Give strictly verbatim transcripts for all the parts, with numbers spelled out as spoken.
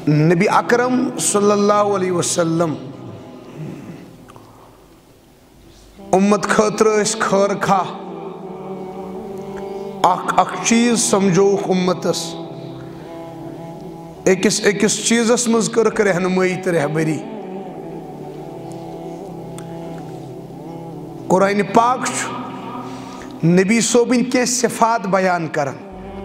نبی اکرم صلی اللہ علیہ وسلم امت خاطر اس خیر خواہ اخ اخ چیز سمجھوک امتس ایکس ایکس چیزس مز کرک رہنمائی تو رہبری قرآن پاک نبی صوبن کی صفات بیان کرن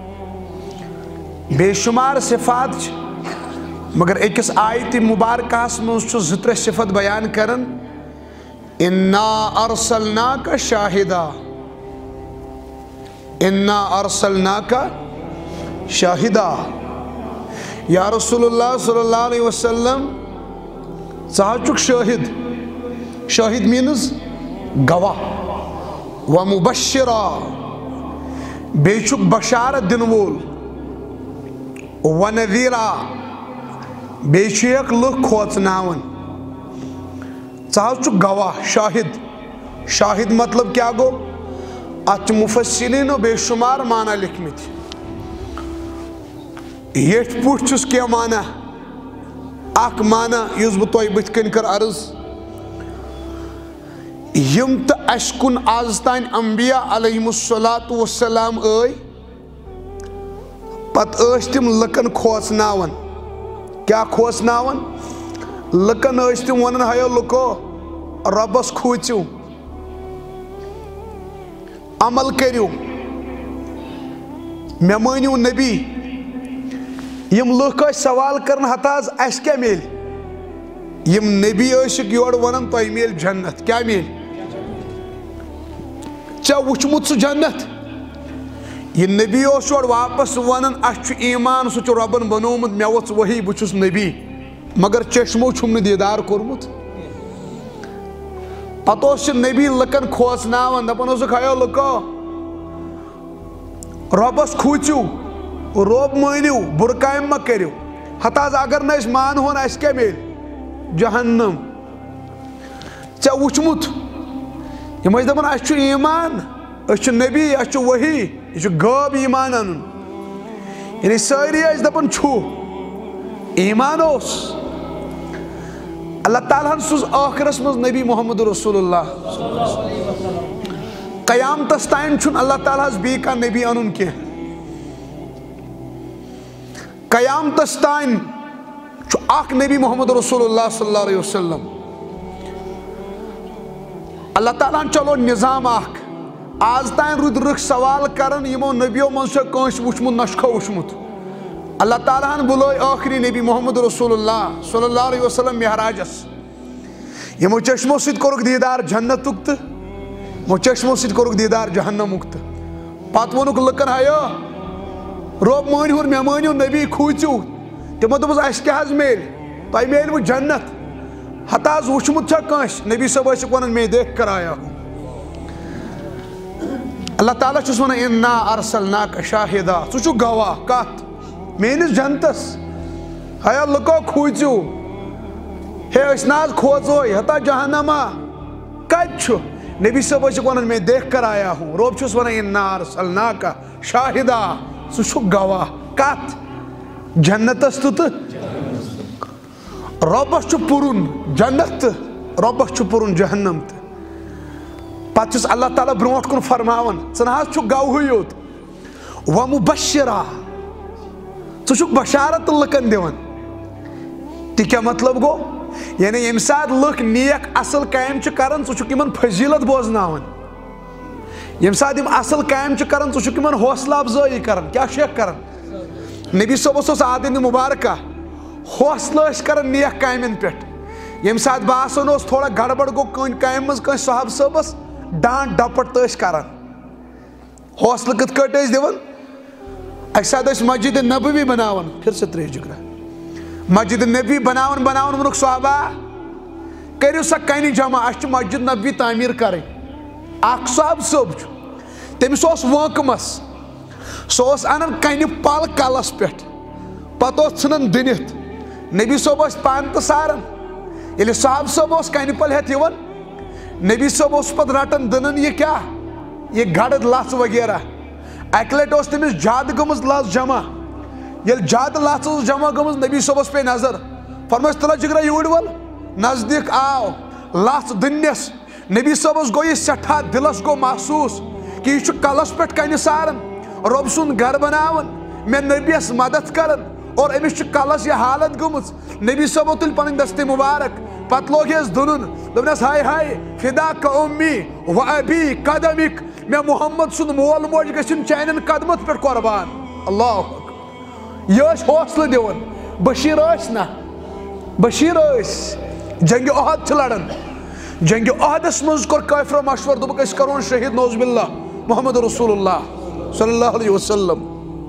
بے شمار صفات مگر ایکس آیت مبارکہ مز زتر صفت بیان کرن انا ارسلناک شاہدا انا ارسلناک شاہدا یا رسول اللہ صلی اللہ علیہ وسلم ژٕ شاہد شاہد مینز گواہ و مبشرہ بیچک بشارت دن وول و نذیرہ بیچک لکھ کھوژناون ژٕ گواہ شاہد شاہد مطلب کیا گو ات مفسرین و بے شمار معنی لکھمت یٹ پوٹ چھس کیا معنی اک معنی یس بہ تۄہہِ بٕتھِ کن کر عرض یم تو اس کن آز تین انبیاء علیہم الصلاۃ والسلام آئی پت ایس تم لکن کھوژناون کیا کھوژناون لکن ایس تم ونن ہیو لکو ربس کھوژِو عمل کریو مے مٲنِو نبی یم لُکھ ٲسۍ سوال کرن ہتاز اس کیا میل یم نبی ٲسِکھ یور ونن تۄہہِ میل جنت کیا میل ژےٚ وٕچھمُت سُہ جنت یہ نبی اوس یور واپس ونن اس چھُ ایمان سُہ چھُ رۄبن بنومُت مےٚ وٕژھ وحی بہٕ چھُس نبی مگر چشمو چھُم نہٕ دیدار کوٚرمُت پتہٕ اوس یہِ نبی لُکن کھوژناون دپان اوسُکھ ہیو لُکو رۄبس کھوٗژِو رۄب مٲنِو بُرٕ کامہِ مہ کٔرِو ہتہٕ حظ اگر نہٕ أسۍ مانہون اَسہِ کیٛاہ میلہِ جہنم ژےٚ وٕچھمُت یم ٲسۍ دپان اَسہِ چھُ ایمان أسۍ چھِ نبی اَسہِ چھُ وحی یہِ چھُ غٲب ایمان انُن یعنی سٲری ٲسۍ دپان چھُ ایمان اوس اللہ تعالیٰ ہن سوز ٲخرس منٛز نبی محمد رسول اللہ قیامتس تام چھُنہٕ اللہ تعالیٰ ہس بیٚیہِ کانٛہہ نبی انُن کینٛہہ قیامتس تام چھُ اکھ نبی محمد رسول اللہ صلی اللہ علیہ وسلم اللہ تعالیٰ ہن چلو نظام اکھ آز تام رُدۍ رٕکھ سوال کرن یمو نبیو منٛز چھا کٲنٛسہِ وٕچھمُت نہ چھُکھا وٕچھمُت اللہ تعالیٰ ہن بُلٲے ٲخری نبی محمد رسول اللہ صلی اللہ علیہ وسلم مہراجس یمو چشمو سۭتۍ کوٚرُکھ دیدار جنتُک تہٕ یمو چشمو سۭتۍ کوٚرُکھ دیدار جہنمُک تہٕ پتہٕ ووٚنُکھ لُکن ہیو رۄب مٲنۍہُن مےٚ مٲنِو نبی کھوٗژِو تِمو دوٚپُس اَسہِ کیٛاہ حظ میلہِ تۄہہِ میلوٕ جنت ہتہٕ حظ وٕچھمُت چھا کٲنٛسہِ نبی صٲب ٲسِکھ ونان مے دیکھ کر آیا ہوں اللہ تعالیٰ چھُس ونان انا ارسلناک شاہدا ژٕ چھُکھ گواہ کتھ میٲنِس جنتس ہیا لُکو کھوٗژِو ہے أسۍ نہ حظ کھوژوے ہتا جہنما کتہِ چھُ نبی صٲب ٲسِکھ ونان مے دیکھ کر آیا ہوں رۄب چھُس ونان انا ارسلناک شاہدا ژٕ چھُکھ گواہ کتھ جنتس تہٕ تہٕ رۄبس چھُ پُرُن جنت تہٕ رۄبس چھُ پُرُن جہنم تہٕ پتہٕ چھُس اللہ تعالیٰ برونٛٹھ کُن فرماوان ژٕ نہ حظ چھُکھ گوہٕے یوت و مبشرہ ژٕ چھُکھ بشارت لُکن دِوان تہِ کیٛاہ مطلب گوٚو یعنی ییٚمہِ ساتہٕ لُکھ نیک اصل کامہِ چھِ کران ژٕ چھُکھ یِمن فضیٖلت بوزناوان ییٚمہِ ساتہٕ یِم اصل کامہِ چھِ کران ژٕ چھُکھ یِمن حوصلہٕ افضٲیی کران کیٛاہ چھُکھ کران نبی صٲبس اوس عادت مبارکہ حوصلہٕ ٲسۍ کران نیک کامٮ۪ن پٮ۪ٹھ ییٚمہِ ساتہٕ باسان اوس تھوڑا گڑبڑ گوٚو کُنہِ کامہِ منٛز کٲنٛسہِ صحابہٕ صٲبس ڈانٹ ڈپٹ تہٕ ٲسۍ کران حوصلہٕ کِتھ کٲٹھۍ ٲسۍ دِوان اکہِ ساتہٕ ٲسۍ مسجد نبوی بناوان پھر سے ترٛیش جگرا مسجد نبی بناوان بناوان ووٚنُکھ صحابہ کٔرِو سا کنہِ جمع اسہِ چھِ مسجد نبوی تعمیٖر کرٕنۍ اکھ صحابہٕ صٲب چھُ تٔمِس اوس وٲنٛکہٕ سُہ اوس انان کنہِ پل کلس پٮ۪ٹھ پتہٕ اوس ژھٕنان دٕنِتھ نبی صٲب ٲسۍ پانہٕ تہِ ساران ییٚلہِ صحابہٕ صٲب اوس کنہِ پل ہٮ۪تھ یِوان نبی صٲب اوس پتہٕ رٹان دٕنان یہِ کیٛاہ یہِ گرد لژھ وغیرہ اکہِ لٹہِ اوس تٔمِس زیادٕ گٔمٕژ لژھ جمع یل جاد لات جمع گمز نبی صبس پہ نظر فرمائش تلا جگرا یوڑ ول نزدیک آو لات دنیس نبی صبس گو یہ سٹھا دلس گو محسوس کہ یہ کلس پہ کن سارن رب سن گھر بناون میں نبیس مدد کرن اور امس کلس یہ حالت گمز نبی صبو تل پن دست مبارک پت لوگ اس دنن دپنس ہائے ہائے فدا کا امی و ابی قدمک میں محمد سن مول موج گژھن چانن قدمت پہ قربان اللہ یہ حوصلہ دون بشیر اس نا بشیر اس جنگ احد چھ لڑن جنگ احدس مز کور کافر مشور دبک اس کرون شہید نوز باللہ محمد رسول اللہ صلی اللہ علیہ وسلم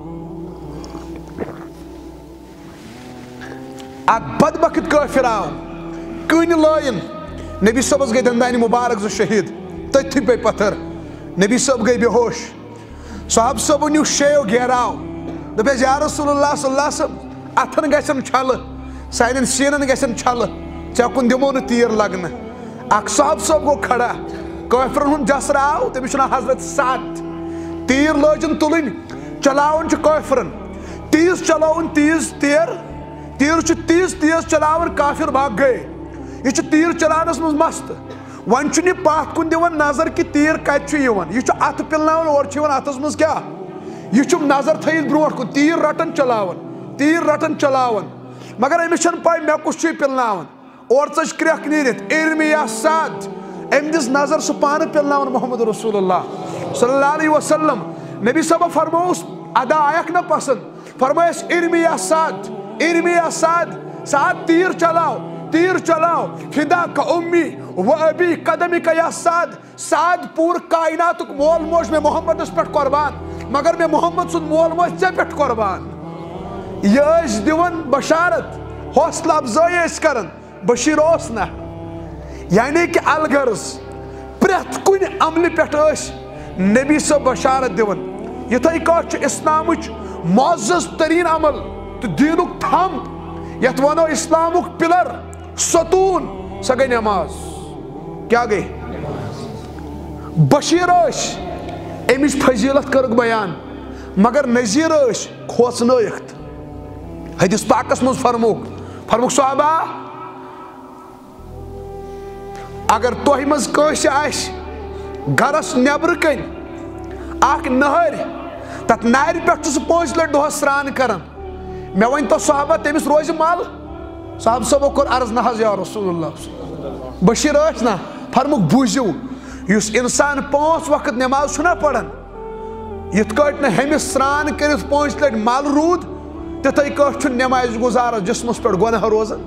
اک بدبخت کافر آو کن لائن نبی صبس گئی دندانی مبارک زو شہید تتھی پہ پتھر نبی صب گئی بے ہوش صحاب صب نیو شیو گھیراو دپیس یا رسول اللہ صلی اللہ علیہ وسلم اتھن گیسن چھل سائنن سینن گیسن چھل چاکن دمون تیر لگن اک صحاب صب گو کھڑا کافرن ہن جسر آو تمی چھنا حضرت سعد تیر لوجن تلن چلاون چھ کافرن تیز چلاون تیز تیر تیر چھ تیز تیز چلاون کافر بھاگ گئے یہ چھ تیر چلانس مز مست ون چھ نی پات کن دیون نظر کہ تیر کت چھ یوان یہ چھ ات پلناون اور چھ یوان اتس مز کیا یہ چھ نظر تھیت برونٹ کن تیر رٹن چلاون تیر رٹن چلاون مگر امس چھن پاے مے کس چھ پلناون اور ژج کرک نیرت ارمی یا سعد ام دس نظر سہ پان پلناون محمد رسول اللہ صلی اللہ علیہ وسلم نبی صاحب فرموس ادا آیک نہ پسند فرمائس ارمی یا سعد ارمی یا سعد سعد تیر چلاو تیر چلاو فدا کا امی و ابی قدمی کا یا سعد سعد پور کائنات مول موج میں محمد اس پٹ قربان مگر میں محمد سن مول موج سے پٹ قربان یہ اس دیون بشارت حوصلہ افزائی اس کرن بشیر اوسنا یعنی کہ الغرض پرت کن عمل پٹ اس نبی سے بشارت دیون یہ تھی کچھ اسلامچ معزز ترین عمل تو دینک تھم یت ونو اسلامک پلر ستون سا گئی نماز کیا گئی بشیر اس امچ فضیلت کرک بیان مگر نذیر اس کھوژنٲیِکھ حدیث پاکس مز فرموک فرموک صحابہ اگر تۄہہِ منٛز کٲنٛسہِ آسہِ گرس نیبرٕ کَنۍ اکھ نہر تتھ نارِ پٮ۪ٹھ چھُ سُہ پانٛژِ لٹہِ دۄہس سرٛان کران مےٚ ؤنۍ تو صحابہ تٔمِس روزِ مل صحابہ صٲبو کوٚر عرض نہ حظ یا رسول اللہ بشیر ٲسۍ نا فرموک بوٗزِو یُس انسان پانٛژھ وقت نٮ۪ماز چھُنہ پران یِتھ کٲٹھۍ نہٕ ہیٚمِس سرٛان کٔرِتھ پانٛژِ لٹہِ مل روٗد تِتھَے کٲٹھۍ چھُ نٮ۪مازِ گُزارس جسمس پٮ۪ٹھ گۄناہ روزان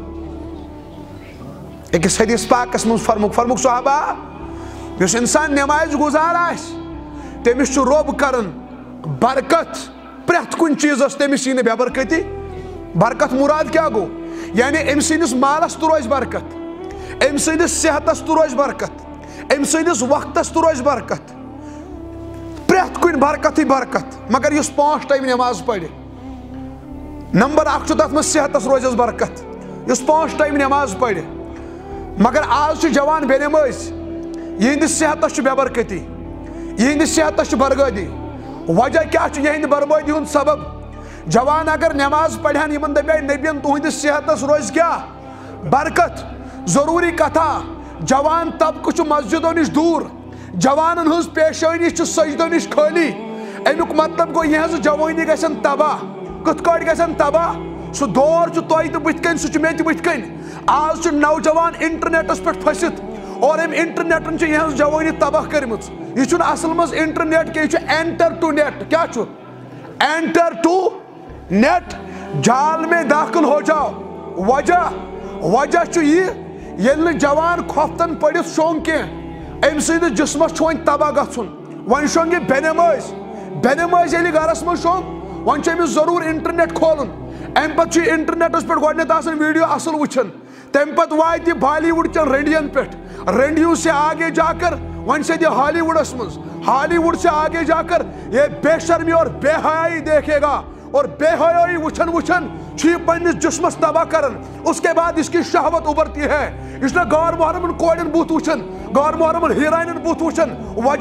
أکِس حدیث پاکس منٛز فرموک فرموک صحابہ یُس انسان نٮ۪مازِ گُزار آسہِ تٔمِس چھُ رۄب کران برکت پرٛٮ۪تھ کُنہِ چیٖزس تٔمِس یی نہٕ بے برکتی برکت مراد کیٛاہ گوٚو یعنی أمۍ سٕنٛدِس مالس تہِ روزِ برکت أمۍ سٕنٛدِس صحتس تہِ روزِ برکت أمۍ سٕنٛدِس وقتس تہِ روزِ برکت پرٛٮ۪تھ کُنہِ برکتٕے برکت مگر یُس پانٛژھ ٹایم نٮ۪ماز پرِ نمبر اکھ چھُ تتھ منٛز صحتس روزٮ۪س برکت یُس پانٛژھ ٹایم نٮ۪ماز پرِ مگر آز چھِ جوان بے نٮ۪مٲزۍ یِہنٛدِس صحتس چھُ بے برکتی یِہنٛدِس صحتس چھُ بربٲدی وجہ کیٛاہ چھُ یِہنٛدِ بربٲدی ہُنٛد سبب جوان اگر نٮ۪ماز پرہن یِمن دپے نبین تُہنٛدِس صحتس روزِ کیٛاہ برکت ضروٗری کتھا جوان طبقہٕ چھُ مسجدو نِش دوٗر جوانن ہٕنٛز پیشٲنی چھِ سجدو نِش خٲلی امیُک مطلب گوٚو یِہنٛز جوٲنی گژھن تباہ کِتھ کٲٹھۍ گژھن تباہ سُہ دور چھُ تۄہہِ تہِ بٕتھِ کَنۍ سُہ چھُ مےٚ تہِ بٕتھِ کَنۍ آز چھُ نوجوان انٹرنیٹس پٮ۪ٹھ پھٔسِتھ اور أمۍ انٹرنیٹن چھِ یِہنٛز جوٲنی تباہ کٔرمٕژ یہ چھُنہٕ اصل منٛز انٹرنیٹ کینٛہہ یہِ چھُ اینٹر ٹو نیٹ کیٛاہ چھُ اینٹر ٹو نیٹ جال میں داخل ہو جاؤ وجہ وجہ چھُ یہِ ییٚلہِ نہٕ جوان کھۄفتن پٔرِتھ شۄنٛگ کینٛہہ أمۍ سٕنٛدِس جسمس چھُ وۄنۍ تباہ گژھُن وۄنۍ شۄنٛگہِ بے نٮ۪مٲزۍ بے نٮ۪مٲزۍ ییٚلہِ گرس منٛز شۄنٛگ وۄنۍ چھُ أمِس ضروٗر انٹرنیٹ کھولُن امہِ پتہٕ چھُ انٹرنیٹس پٮ۪ٹھ گۄڈٕنیتھ آسان ویڈیو اصل وٕچھان تمہِ پتہٕ واتہِ بالی وُڈ چٮ۪ن رٔنڈین پٮ۪ٹھ رٔنڈیو سے آگے جا کر وۄنۍ سیدِ ہالی وُڈس منٛز ہالی وُڈ سے آگے جا کر یہ بے شرمی اور بے حیائی دیکھے گا اور بے حیائی وچھن وچھن چھُ یہِ پننِس جسمس تباہ کران اس کے بعد اس کی شہوت ابھرتی ہے یہ چھُنہ غٲر محرمن کورٮ۪ن بُتھ وٕچھان غٲر محرمن ہیٖرانٮ۪ن بُتھ وٕچھان وجہ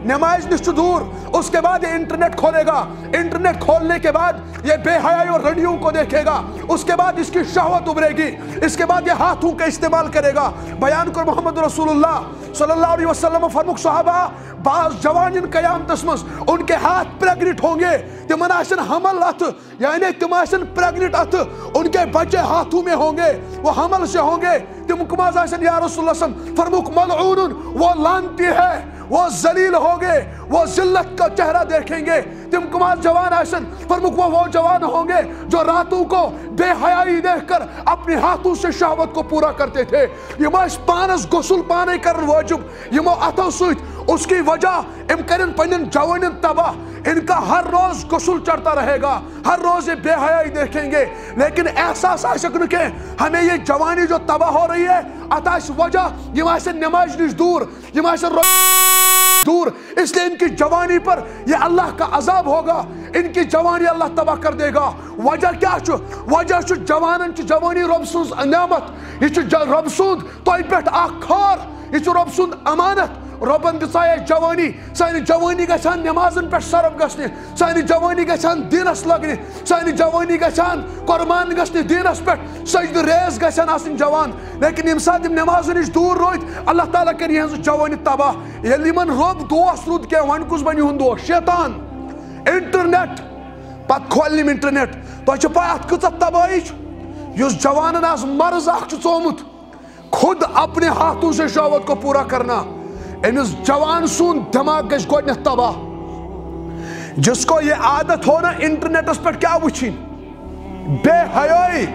नमाज निश्च दूर, उसके बाद ये इंटरनेट खोलेगा, इंटरनेट खोलने के बाद ये बेहयाई और रड़ियों को देखेगा, उसके बाद इसकी शहवत उभरेगी, इसके बाद ये हाथों का इस्तेमाल करेगा। बयान कर मोहम्मद रसूलुल्लाह सल्लल्लाहु अलैहि वसल्लम फरमुक सहाबा बाज जवान कयामतस मज उनके हाथ प्रेग्नेंट होंगे, तिमन आसन हमल अथ, यानी तिम आसन प्रेग्नेंट अथ, उनके बच्चे हाथों में होंगे, वो हमल से होंगे। तिम कुमाज आसन या रसूलुल्लाह फरमुक मलऊन, वो लानती है, वो जलील होंगे, वो जिल्लत का चेहरा देखेंगे। तिम कुमार जवान आसन फरमुक वो वो जवान होंगे जो रातों को बेहयाई देखकर अपने हाथों से शहवत को पूरा करते थे। यमो पानस गुसल पाने कर वाजिब, यमो अथो सुत, उसकी वजह इम करन पन्न जवान तबाह, इनका हर रोज गुसल चढ़ता रहेगा, हर रोज ये बेहयाई देखेंगे, लेकिन एहसास आ सकन के हमें ये जवानी जो तबाह हो रही है अताश वजह यम से नमाज निश दूर, यम से दूर, इसलिए इनकी जवानी पर ये अल्लाह का अजाब होगा, इनकी जवानी अल्लाह तबाह कर देगा। वजह क्या छु? वजह छु जवानन च जवानी रब सुंद नियामत, ये छु रब सुंद तोय पेट आखार, ये छु रब सुंद अमानत। रबन दिसाए जवानी, सानी जवानी गछान नमाजन पे सरफ गछने, सानी जवानी गछान दीनस लगने, सानी जवानी गछान कुर्बान गछने दीनस पे, सजद रेज गछान आसिन जवान, लेकिन यम साथ नमाज निश दूर रोत अल्लाह ताला कर यहंज जवानी तबाह। यदि मन रब दोस्त रुद के वन कुछ बनी हुन दोस्त शैतान, इंटरनेट पत खोलनिम इंटरनेट, तो छ पय अत कच तबाही युस जवानन आज मर्ज अख छ चोमुत, खुद अपने हाथों से शहवत को पूरा करना। इस जवान सुन दिमाग गश गोडनेथ तबाह, जिसको ये आदत हो ना इंटरनेट पर क्या वुचिन बेहयाई,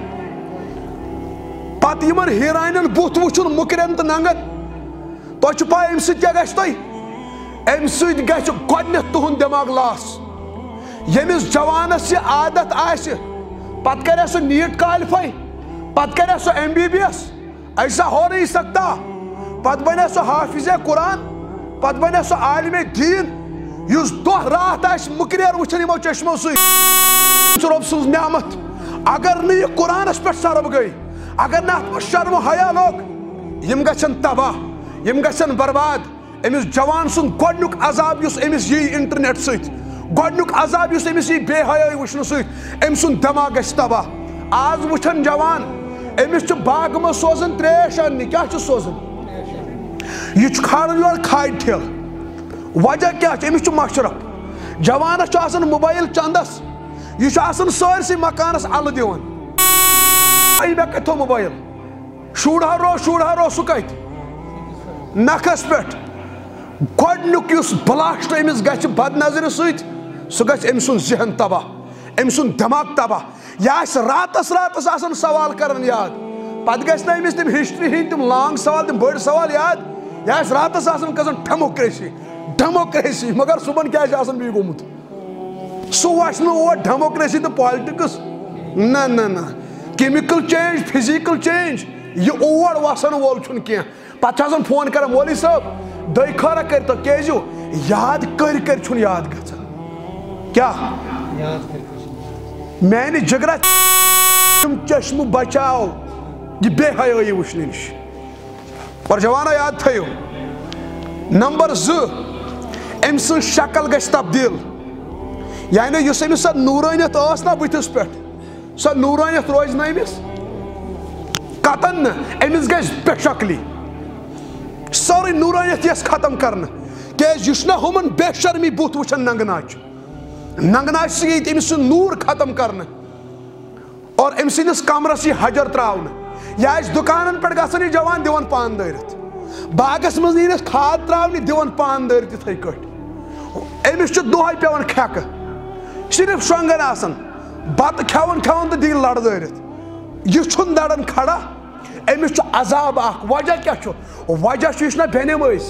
पत यमन हीराइन बुत वुचुन मुकरन तो नंगन, तो छ पाय अम सत क्या गश तोय, अम सत गश गोडनेथ तुहुंद दिमाग लास। यमिस जवानस ये आदत आसि, पत करे सो नीट क्वालिफाई, पत करे सो एम बी बी एस, ऐसा हो नहीं सकता। पत बने सो हाफिज़े कुरान, पत बने सो आलिमे दीन, युस दोह रात आस मुकरेर वुचन यमो चश्मो सत रब सुंज नियामत। अगर न ये कुरानस पे सरब गई, अगर न अत शर्म हया लोग, यम गछन तबाह, यम गछन बर्बाद। अमिस जवान सुंद गोडनुक अजाब युस अमिस यी इंटरनेट सत, गोडनुक अजाब युस अमिस यी बेहयाई वुचन सत, अम सुंद दिमाग गछ तबाह। आज वुचन जवान अमिस च बाग में सोजन त्रेश अन्नि, क्या च सोजन, ये खाड़न योर खाद ठेल, वजह क्या अमिस मशरफ। जवानस आसान मोबाइल चंदस, यह सारसी मकानस अल दिवान, मे कत मोबाइल, शूढ़ा रो शूढ़ा रो सह कत नखस पे, गोडनुक युस ब्लास्ट अमिस गछ बदनजर सत, सह गछ अम सुंद जहन तबाह, अम सुंद दिमाग तबाह। यह रातस रातस आसान सवाल करन याद, पत गछ ना अमिस तिम हिस्ट्री हिंद तिम लॉन्ग सवाल तिम बड़ सवाल याद, यह रातस आसान कजन डेमोक्रेसी डेमोक्रेसी, मगर सुबह क्या आसान बी गोमुत, सह वस और डेमोक्रेसी तो पॉलिटिक्स, ना ना ना, केमिकल चेंज फिजिकल चेंज यह और वसन वोल छुन कह। पत फोन कर मौलवी साहब दई खरा कर तो केजो याद कर कर छुन याद गछन, क्या मैंने जगरा तुम चश्म बचाओ ये बेहयाई वुचने निश। और जवाना याद थो नंबर ज अम सं शक्ल गछ तब्दील, यानी युस अमिस सा नूरानियत आस ना बुथिस पे, सा नूरानियत रोज ना अमिस कतन न, अमिस गछ बेशक्ली सारी नूरानियत यस खत्म करना। केज युस ना हुमन बेशर्मी बुथ वुचन नंगनाच, नंगनाच से अमिस नूर खत्म करना, और अम सिंदिस कमरस यह हजर त्रावन, या दुकान पे गसन जवान दिवन पान दरित, बागस मज नीनस खाद त्रावनी दिवन पान दरित इथे कट, अमिस दोहै पेवन खेक, सिर्फ शोंगन आसन, बत खेवन खेवन तो दिल लड़ दरित, यह छुन दड़न खड़ा, अमिस अजाब अख। वजह क्या छु? वजह छु ना बेनमाज,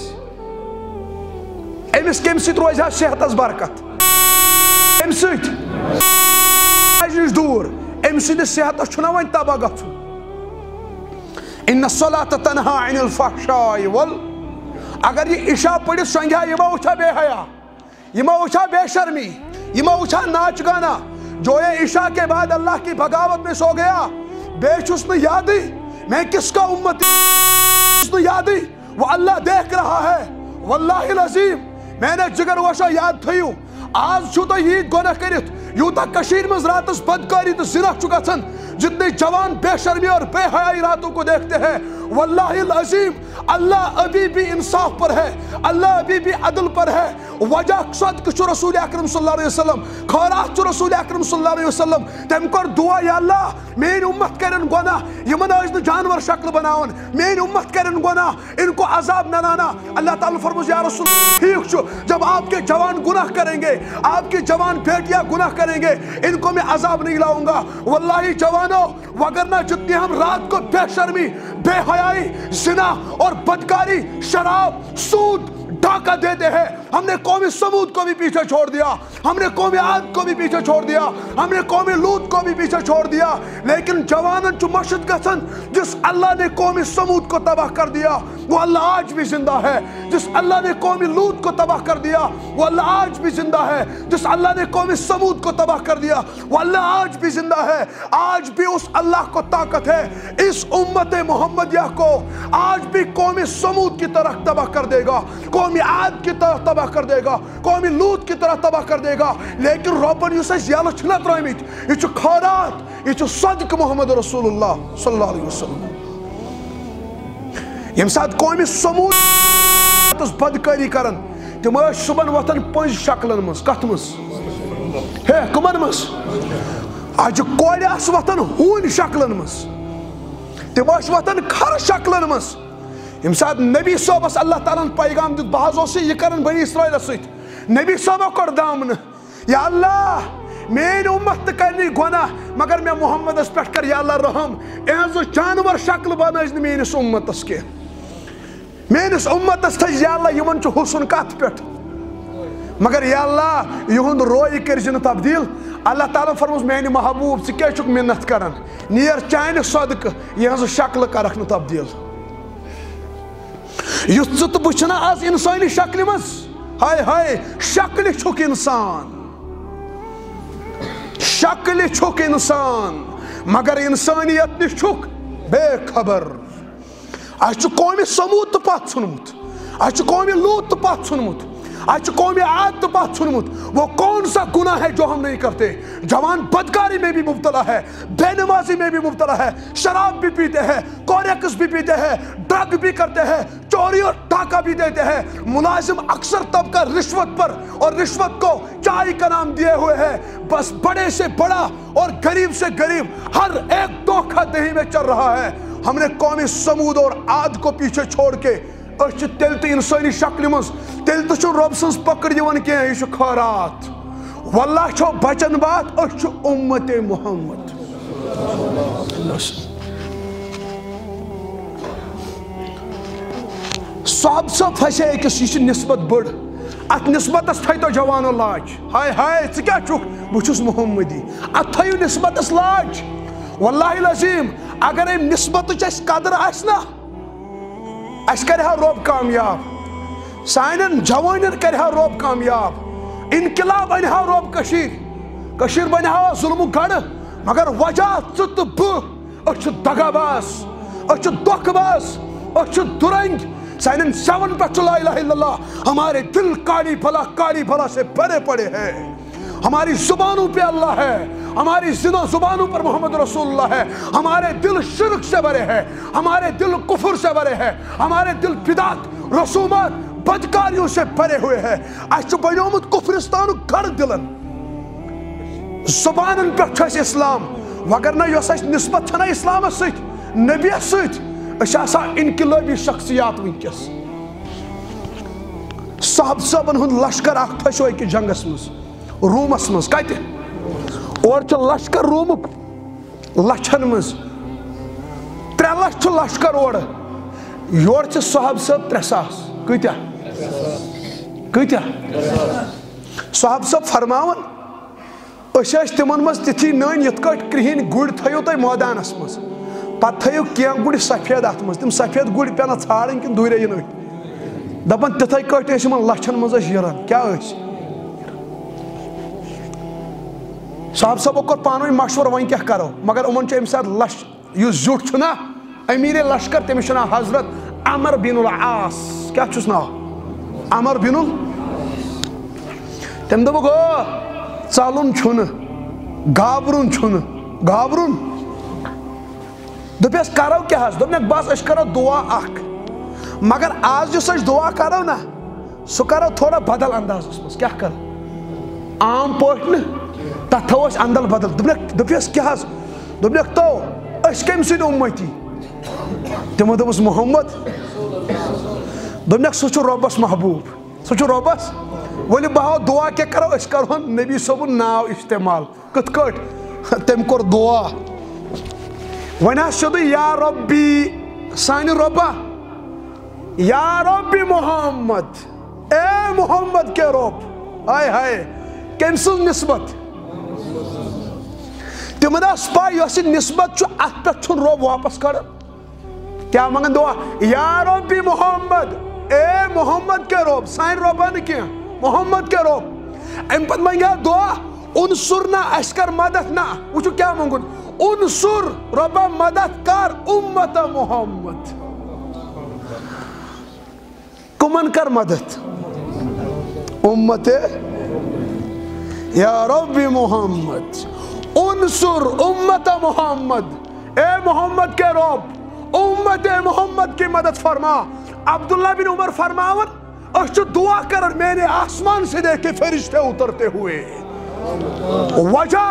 अमिस कम सत रोज हा सेहतस बरकत, अम सत निश दूर, अम सिंदिस सेहतस छुना वन तबाह गछुन। इन्न सलात तन्हा अनिल फहशाइ वल, अगर ये इशा पढ़ित संज्ञा यमो उछा बेहया, यमो उछा बेशर्मी, यमो उछा नाच गाना, जो ये इशा के बाद अल्लाह की बगावत में सो गया, बेचुस न यादी मैं किसका उम्मत न यादी, वो अल्लाह देख रहा है। वल्लाहिल अज़ीम میں نے جگر وشا یاد تھیو آج چھو تو یہ گناہ کرت یوتا کشیر مز راتس بدکاری تو زنا چکا سن جتنے جوان بے شرمی اور بے حیائی راتوں کو دیکھتے ہیں واللہ العظیم اللہ ابھی بھی انصاف پر ہے اللہ ابھی بھی عدل پر ہے وجہ صدق چھو رسول اکرم صلی اللہ علیہ وسلم خیرات چھو رسول اکرم صلی اللہ علیہ وسلم تم کر دعا یا اللہ میری امت کرن گناہ یمن آج جانور شکل بناون میری امت کرن گناہ ان کو عذاب نہ لانا اللہ تعالیٰ فرمائے یا رسول ٹھیک چھو جب آپ کے جوان گناہ کریں گے آپ کی جوان بیٹیاں گناہ کریں گے ان کو میں عذاب نہیں لاؤں گا واللہ جوانوں وگرنہ جتنی ہم رات کو بے شرمی بے حیائی زنا اور بدکاری شراب سود ڈاکہ دیتے ہیں ہم نے قوم سمود کو بھی پیچھے چھوڑ دیا ہم نے قوم عاد کو بھی پیچھے چھوڑ دیا ہم نے قوم لوط کو بھی پیچھے چھوڑ دیا لیکن جوانن جو مشد گسن جس اللہ نے قوم سمود کو تباہ کر دیا وہ اللہ آج بھی زندہ ہے جس اللہ نے قوم لوط کو تباہ کر دیا وہ اللہ آج بھی زندہ ہے جس اللہ نے قوم سمود کو تباہ کر دیا وہ اللہ آج بھی زندہ ہے آج بھی اس اللہ کو طاقت ہے اس امت محمدیہ کو آج بھی قوم سمود کی طرح تباہ کر دے گا قوم عاد کی طرح تباہ کر دے گا قوم لوط کی طرح تباہ کر دے گا لیکن ربن یس اس یلہ چھنا ترٲمٕتۍ یہ چھُ خیرات یہ چھُ صدق محمد رسول اللہ صلی اللہ علیہ وسلم یم سات قوم سمود بدکاری کرن تم صبح وتھان پنج شکلن مز کت مز ہے کمن مز آج کورِ آس وتھان ہوٗنۍ شکلن مز تم وتھان کھر شکلن مز یم سات نبی صوبس اللہ تعالیٰ پیغام دیت بہت اوس یہ کرن بنی اسرائیل ست نبی صوبہ کڑ دامن یا اللہ میری امت کرنی گناہ مگر میں محمد اس پہ کر یا اللہ رحم اہز جانور شکل بنائز میرس امتس کے میرس امتس تھز یا اللہ یمن چھ حسن کت پہ مگر یا اللہ یہند روی کرزن تبدیل اللہ تعالیٰ فرموس میانی محبوب ژٕ کیٛازِ چھُکھ محنت کران نیر چانہِ صدقہٕ یہنز شکل کرکھ نہٕ تبدیل یُس ژٕ تہٕ بہٕ چھِنا آز انسٲنی شکلہِ منٛز ہائے ہائے شکلہِ چھُکھ انسان شکلہِ چھُکھ انسان مگر انسانیت نِش چھُکھ بے خبر اَسہِ چھُ قومِ سموٗد تہٕ پتھ ژھُنمُت اَسہِ چھُ قومِ لوٗط تہٕ پتھ ژھُنمُت آج قوم عاد تو پاس سنمت وہ کون سا گناہ ہے جو ہم نہیں کرتے جوان بدکاری میں بھی مبتلا ہے بے نمازی میں بھی مبتلا ہے شراب بھی پیتے ہیں کوریکس بھی پیتے ہیں ڈرگ بھی کرتے ہیں چوری اور ڈاکہ بھی دیتے ہیں ملازم اکثر طبقہ رشوت پر اور رشوت کو چائے کا نام دیے ہوئے ہیں بس بڑے سے بڑا اور غریب سے غریب ہر ایک دھوکہ دہی میں چل رہا ہے ہم نے قوم سمود اور عاد کو پیچھے چھوڑ کے اس تیل تو انسانی شکل مز تیل تو چھو رب سنس پکڑ دیوان کیا یہ چھو خیرات واللہ چھو بچن بات اس چھو امت محمد صحب سب پھسے کس یہ نسبت بڑ ات نسبت اس تھائی تو جوان لاج ہائے ہائے ژٕ کیا چھُکھ بہٕ چھُس محمدی ات تھایو نسبت اس لاج واللہ العظیم اگر ایم نسبت اس قدر آسنا اس کرہا روب کامیاب سائنن جوانن کرہا روب کامیاب انقلاب انہا روب کشیر کشیر بنہا ظلم گڑ مگر وجہ ژٕ تہٕ بہٕ أسۍ چھِ دگا باز أسۍ چھِ دھوکہٕ باز أسۍ چھِ دُرنٛگۍ سائنن سیون پہ لا الہ الا اللہ ہمارے دل کالی بھلا کالی بھلا سے بھرے پڑے ہیں ہماری زبانوں پہ اللہ ہے ہماری زنا زبانوں پر محمد رسول اللہ ہے ہمارے دل شرک سے بھرے ہیں ہمارے دل کفر سے بھرے ہیں ہمارے دل بدعت رسومات بدکاریوں سے بھرے ہوئے ہیں اس بنیومت کفرستان گھر دلن زبانن پہ اسلام وگرنہ یس نسبت چھنا اسلام ست نبی ست اس انقلابی شخصیات ونکس صاحب صاحبن ہند لشکر اخ پھسو کہ جنگس مز رومس مز کت اور لشکر رومک لچھن مز ترے لچھ لشکر اور یور صاحب صاحب ترے ساس کتیا کتیا صاحب صاحب فرماون اس تمن مز تتھی نن یت کٹ کرہین گڑ تھیو تہ میدانس مز پتہ تھیو کینٛہہ گُرۍ سفید ات مز تم سفید گُرۍ پینا ژھانڈن کن دوٗرے ین أتھۍ دپان تِتھے کٲٹھۍ ٲسۍ یمن لچھن مز ٲسۍ یران کیاہ ٲسۍ صاحب صاحبو کوٚر پانہٕ ؤنۍ مشور وۄنۍ کیاہ کرو مگر یِمن چھُ امہِ ساتہٕ لش یُس زیُٹھ چھُ نا امیر لشکر تٔمِس چھُ ناو حضرت عمر بن العاص کیاہ چھُس ناو عمر بن ال تم دوٚپُکھ او ژَلُن چھُنہٕ گابرُن چھُنہٕ گابرُن دوٚپیٚس کَرو کیٛاہ حظ دوٚپنَکھ بس أسۍ کَرو دُعا اکھ مگر آز یُس أسۍ دُعا کَرو نا سُہ کَرو تھوڑا بدل اندازَس منٛز کیٛاہ کَرو عام پٲٹھۍ نہٕ تَتھ تھاوو أسۍ اندل بدل دوٚپنَکھ دوٚپیٚس کیٛاہ حظ دوٚپنَکھ تو أسۍ کٔمۍ سٕنٛدۍ اُمتی تِمو دوٚپُس محمد دوٚپنَکھ سُہ چھُ رۄبَس محبوٗب سُہ چھُ رۄبَس ؤلِو بہٕ ہاو دُعا کیٛاہ کَرو أسۍ کَرہون نبی صٲبُن ناو استعمال کِتھ کٲٹھۍ تٔمۍ کوٚر دُعا وۄنۍ حظ سیوٚدُے یا رۄبی سانہِ رۄبا یا رۄبِ محمد اے محمد کے رۄب ہاے ہاے کٔمۍ سٕنٛز نسبت تِمن ٲس پاے یۄس یہِ نسبت چھُ اَتھ پٮ۪ٹھ چھُنہٕ رۄب واپس کڑان کیٛاہ منگان دُعا یا رۄبِ محمد اے محمد کے رۄب سانہِ رۄبا نہٕ کینٛہہ محمد کے رۄب اَمہِ پتہٕ منگیا دُعا اُنصُر نا اَسہِ کر مدد نا وٕچھِو کیٛاہ منٛگُن اُنصُر رۄبا مدد کر اُمت محمد کٕمن کر مدد اُمت یا رۄبِ محمد انصر امت محمد اے محمد کے رب امت محمد کی مدد فرما عبداللہ بن عمر فرماون اس چھُ دعا کرن میں نے آسمان سے دیکھے فرشتے اترتے ہوئے وجہ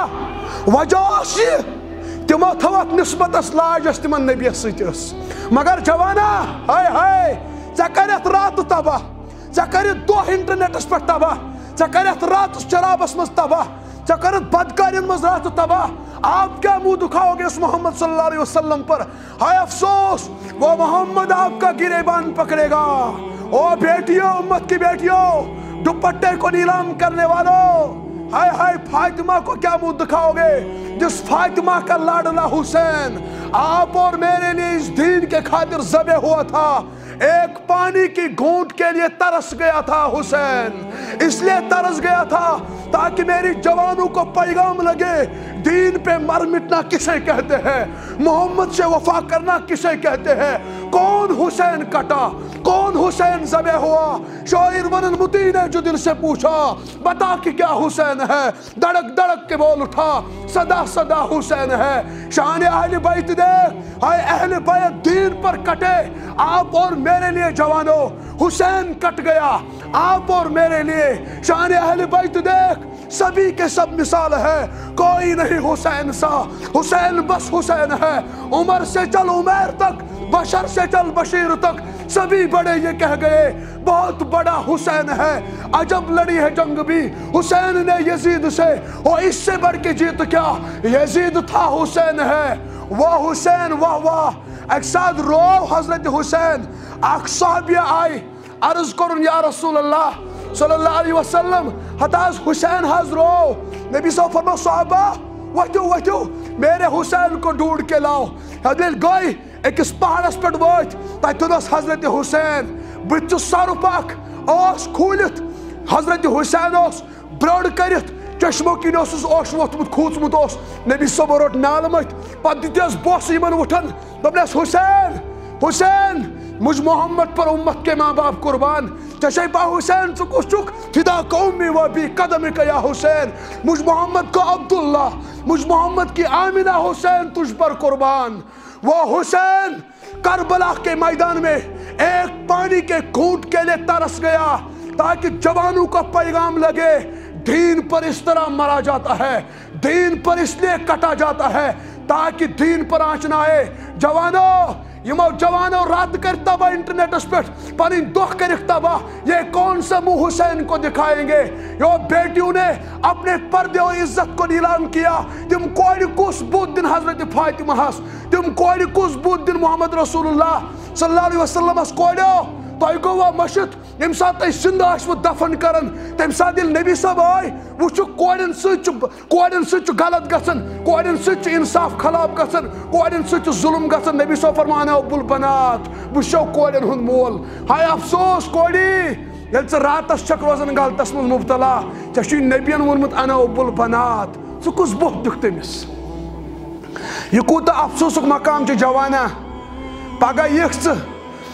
وجہ ٲس یہِ تِمو تھٲو اتھ نسبتس لاج ٲس تِمن نبیس سۭتۍ ٲس مگر جوانا ہاے ہاے ژےٚ کریتھ راتہٕ تباہ ژےٚ کٔرِتھ دۄہ انٹرنیٹس پٮ۪ٹھ تباہ ژےٚ کریتھ راتس شرابس منٛز تباہ ژےٚ کٔرِتھ بدکارین منٛز راتہٕ تباہ آپ کیا منہ دکھاؤ گے اس محمد صلی اللہ علیہ وسلم پر ہائے افسوس وہ محمد آپ کا گریبان پکڑے گا او بیٹیوں امت کی بیٹیوں دوپٹے کو نیلام کرنے والوں ہائے ہائے فاطمہ کو کیا منہ دکھاؤ گے جس فاطمہ کا لاڈلا حسین آپ اور میرے لیے اس دین کے خاطر ذبح ہوا تھا ایک پانی کی گھونٹ کے لیے ترس گیا تھا حسین اس لیے ترس گیا تھا تاکہ میری جوانوں کو پیغام لگے دین پہ مر مٹنا کسے کہتے ہیں محمد سے وفا کرنا کسے کہتے ہیں کون حسین کٹا کون حسین ذبح ہوا شاعر ونن متی نے جو دل سے پوچھا بتا کہ کیا حسین ہے دڑک دڑک کے بول اٹھا صدا صدا حسین ہے شان اہل بیت دیکھ ہائے اہل بیت دین پر کٹے آپ اور میرے لیے جوانوں حسین کٹ گیا آپ اور میرے لیے شان اہل بیت دیکھ سبھی کے سب مثال ہے کوئی نہیں حسین سا حسین بس حسین ہے عمر سے چل عمیر تک بشر سے چل بشیر تک سبھی بڑے یہ کہہ گئے بہت بڑا حسین ہے عجب لڑی ہے جنگ بھی حسین نے یزید سے اور اس سے بڑھ کے جیت کیا یزید تھا حسین ہے وہ حسین واہ واہ ایک ساتھ رو حضرت حسین اکھ صحابیہ آئی عرض کرن یا رسول اللہ صلی اللہ علیہ وسلم ہتاز حسین حض رو نبی صلی اللہ علیہ وسلم صحابہ وحتو وحتو میرے حسین کو ڈھونڈ کے لاؤ حضرت گوئی ایک اس پہاڑس پر ووت تتنس حضرت حسین بچ سر پاک اوس کھولت حضرت حسین اوس برڑ کرت چشمو کن اوسس اوش ووتمت کھوژمت اوس نبی صبح روٹ نال مت پتہ دتس بوس یمن وٹھن دوپنس حسین حسین مجھ محمد پر امت کے ماں باپ قربان چشے پا حسین ژٕ کُس چھُکھ فدا قومی و بی قدمک یا حسین مجھ محمد کو عبداللہ مجھ محمد کی آمنہ حسین تجھ پر قربان وہ حسین کربلا کے میدان میں ایک پانی کے گھونٹ کے لیے ترس گیا تاکہ جوانوں کا پیغام لگے دین پر اس طرح مرا جاتا ہے دین پر اس لیے کٹا جاتا ہے تاکہ دین پر آنچ نہ آئے جوانوں یمو جوانوں رات کر تباہ انٹرنیٹس پہ پنی دہ کر تباہ یہ کون سا منہ حسین کو دکھائیں گے یہ بیٹیوں نے اپنے پردے و عزت کو نیلام کیا تم کوئی کس بود دن حضرت فاطمہ ہس تم کوئی کس بود دن محمد رسول اللہ صلی اللہ علیہ وسلم ہس کوڑیو تو گو وہ مشت یم سات تھی زندہ آسو دفن کرن تم سات یل نبی صاحب آئی وہ کوڑن سچ کوڑن سچ غلط گژھن کوڑن سچ انصاف خلاف گژھن کوڑن سچ ظلم گژھن نبی صاحب فرمانا ابو البنات وچھو کوڑن ہند مول ہائے افسوس کوڑی یل ژٕ راتس چھکھ روزان غلطس منٛز مبتلا ژےٚ چھُے نبیَن ووٚنمُت انا ابو البنات ژٕ کُس بوٚہ دِکھ تٔمِس یہ کوٗتاہ افسوسُک مقام چھُ جوانا پگاہ یِکھ ژٕ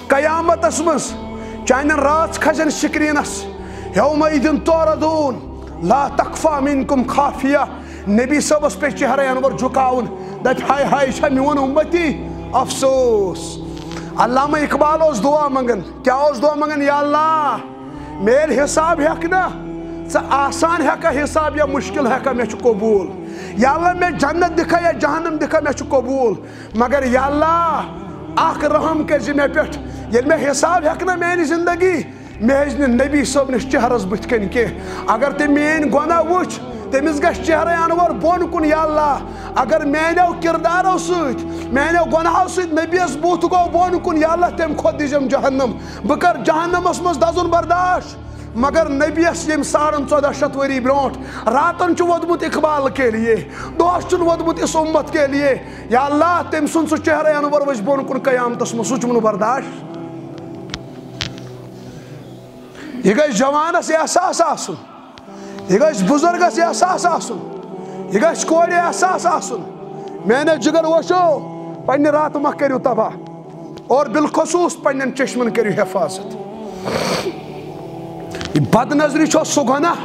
قیامتس منٛز چانٮ۪ن راژ کھسن سکریٖنس یوم اِذن تعرضون لا تخفى منکم خافیہ نبی صبس پہ چہرہ انور جھکاؤن دپ ہائے ہائے چھا میون امتی افسوس علامہ اقبال اس دعا منگن کیا اس دعا منگن یا اللہ میرے حساب ہیکنا ژٕ آسان ہیکا حساب یا مشکل ہیکا مے چھُ قبول یا اللہ میں جنت دکھا یا جہنم دکھا مے چھُ قبول مگر یا اللہ اخ رحم کر مے پٮ۪ٹھ ییٚلہِ مےٚ حساب ہیکنا میانہِ زندگی مےٚ ہیٚچ نہٕ نبی صٲبنِس چہرس بٕتھِ کَنۍ کینٛہہ اگر تٔمۍ میٲنۍ گۄناہ وٕچھ تٔمِس گژھِ چہرے انور بۄن کُن یا اللہ اگر میانیو کردارو سۭتۍ میانیو گۄناہو سۭتۍ نبیس بُتھ گوٚو بۄن کُن یا اللہ تمہِ کھۄتہٕ دِژم جہنم بہٕ کر جہنمس منٛز دزُن برداشت مگر نبیس یم ساڑن ژۄدہ شیٚتھ ؤری برونٛٹھ راتن چھُ ووتمُت اقبال کے لیے دۄہس چھُنہٕ ووتمُت اس امت کے لیے یا اللہ تٔمۍ سُنٛد سُہ چہرے انور وٕچھ بۄن کُن قیامتس منٛز سُہ چھُم نہٕ برداشت یہ گژھِ جوانس احساس آسُن یہ گژھِ بزرگس احساس آسُن یہ گژھِ کورِ احساس آسُن میانیو جگر وٕچھو پننہِ راتہٕ مہ کٔرِو تباہ اور بالخصوص پننٮ۪ن چشمن کٔرِو حفاظت یہ بد نظری چھو سُہ گۄناہ